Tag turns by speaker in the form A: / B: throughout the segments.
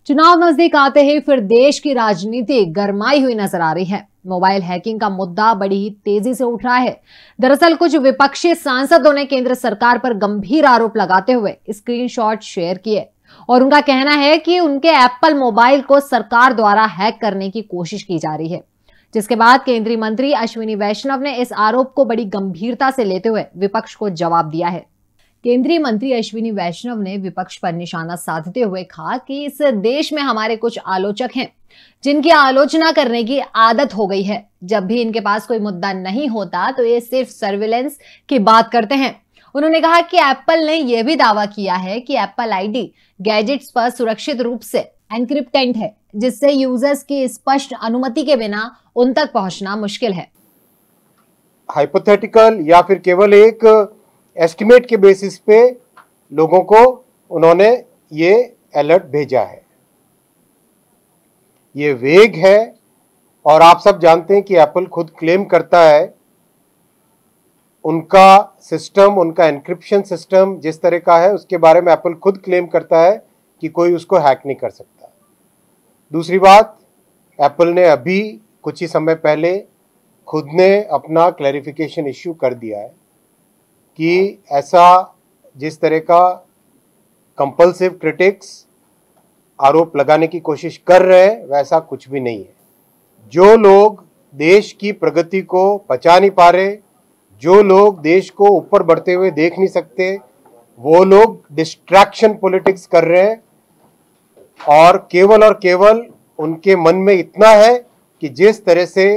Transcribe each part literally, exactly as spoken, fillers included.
A: चुनाव नजदीक आते ही फिर देश की राजनीति गरमाई हुई नजर आ रही है। मोबाइल हैकिंग का मुद्दा बड़ी ही तेजी से उठ रहा है। दरअसल कुछ विपक्षी सांसदों ने केंद्र सरकार पर गंभीर आरोप लगाते हुए स्क्रीनशॉट शेयर किए और उनका कहना है कि उनके एप्पल मोबाइल को सरकार द्वारा हैक करने की कोशिश की जा रही है, जिसके बाद केंद्रीय मंत्री अश्विनी वैष्णव ने इस आरोप को बड़ी गंभीरता से लेते हुए विपक्ष को जवाब दिया है। केंद्रीय मंत्री अश्विनी वैष्णव ने विपक्ष पर निशाना साधते हुए कहा कि इस देश में हमारे कुछ आलोचक हैं जिनकी आलोचना करने की आदत हो गई है। जब भी इनके पास कोई मुद्दा नहीं होता तो ये सिर्फ सर्विलेंस की बात करते हैं। उन्होंने कहा कि एप्पल ने यह भी दावा किया है कि एप्पल आईडी गैजेट्स पर सुरक्षित रूप से एनक्रिप्टेंट है, जिससे यूजर्स की स्पष्ट अनुमति के बिना उन तक पहुंचना मुश्किल है।
B: हाइपोथेटिकल या फिर केवल एक एस्टिमेट के बेसिस पे लोगों को उन्होंने ये अलर्ट भेजा है। ये वेग है और आप सब जानते हैं कि एप्पल खुद क्लेम करता है उनका सिस्टम, उनका एन्क्रिप्शन सिस्टम जिस तरह का है उसके बारे में एप्पल खुद क्लेम करता है कि कोई उसको हैक नहीं कर सकता। दूसरी बात, एप्पल ने अभी कुछ ही समय पहले खुद ने अपना क्लैरिफिकेशन इश्यू कर दिया है कि ऐसा जिस तरह का कंपल्सिव क्रिटिक्स आरोप लगाने की कोशिश कर रहे हैं वैसा कुछ भी नहीं है। जो लोग देश की प्रगति को पचा नहीं पा रहे, जो लोग देश को ऊपर बढ़ते हुए देख नहीं सकते, वो लोग डिस्ट्रैक्शन पॉलिटिक्स कर रहे हैं और केवल और केवल उनके मन में इतना है कि जिस तरह से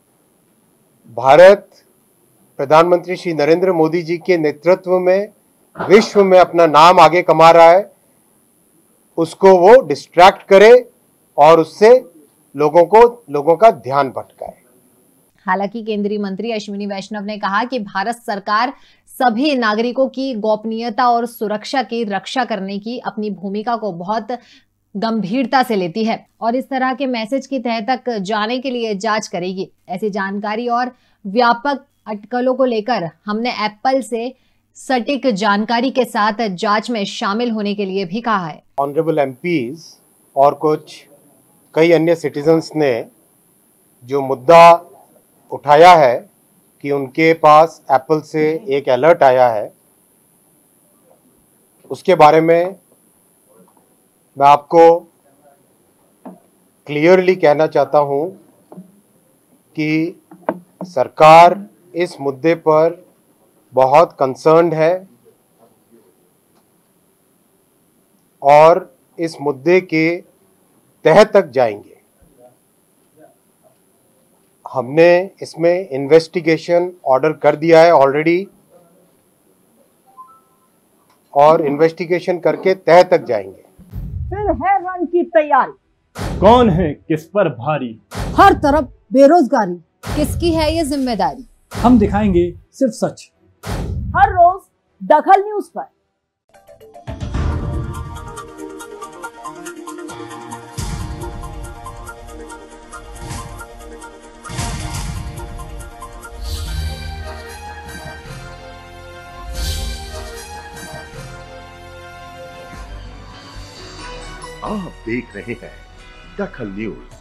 B: भारत प्रधानमंत्री श्री नरेंद्र मोदी जी के नेतृत्व में विश्व में अपना नाम आगे कमा रहा है, उसको वो डिस्ट्रैक्ट करे और उससे लोगों को लोगों का ध्यान भटकाए।
A: हालांकि केंद्रीय मंत्री अश्विनी वैष्णव ने कहा कि भारत सरकार सभी नागरिकों की गोपनीयता और सुरक्षा की रक्षा करने की अपनी भूमिका को बहुत गंभीरता से लेती है और इस तरह के मैसेज की तह तक जाने के लिए जांच करेगी। ऐसी जानकारी और व्यापक अटकलों को लेकर हमने एप्पल से सटीक जानकारी के साथ जांच में शामिल होने के लिए भी कहा है।
B: ऑनरेबल एमपीज और कुछ कई अन्य सिटीजन्स ने जो मुद्दा उठाया है कि उनके पास एप्पल से एक अलर्ट आया है, उसके बारे में मैं आपको क्लियरली कहना चाहता हूं कि सरकार इस मुद्दे पर बहुत कंसर्न्ड है और इस मुद्दे के तह तक जाएंगे। हमने इसमें इन्वेस्टिगेशन ऑर्डर कर दिया है ऑलरेडी और इन्वेस्टिगेशन करके तह तक जाएंगे।
C: फिर है रण की तैयारी,
D: कौन है किस पर भारी,
C: हर तरफ बेरोजगारी,
A: किसकी है ये जिम्मेदारी,
D: हम दिखाएंगे सिर्फ सच,
C: हर रोज दखल न्यूज पर।
E: आप देख रहे हैं दखल न्यूज।